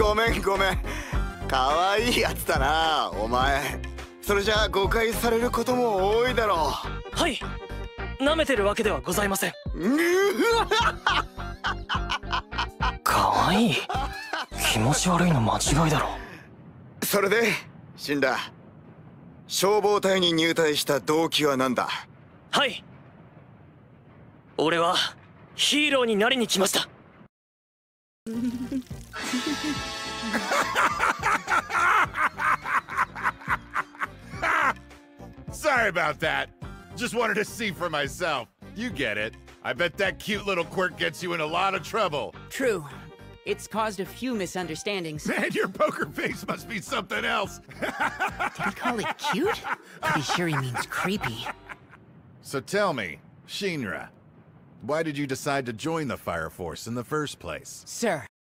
ごめんごめん。かわいいやつだなお前。それじゃあ誤解されることも多いだろう。 はい、舐めてるわけではございません。かわいい。気持ち悪いの間違いだろ。 それで死んだ消防隊に入隊した動機は何だ？ はい、俺はヒーローになりに来ました。 Sorry about that. Just wanted to see for myself. You get it. I bet that cute little quirk gets you in a lot of trouble. True. It's caused a few misunderstandings. Man, your poker face must be something else. Did he call it cute? Pretty sure he means creepy. So tell me, Shinra, why did you decide to join the Fire Force in the first place? Sir,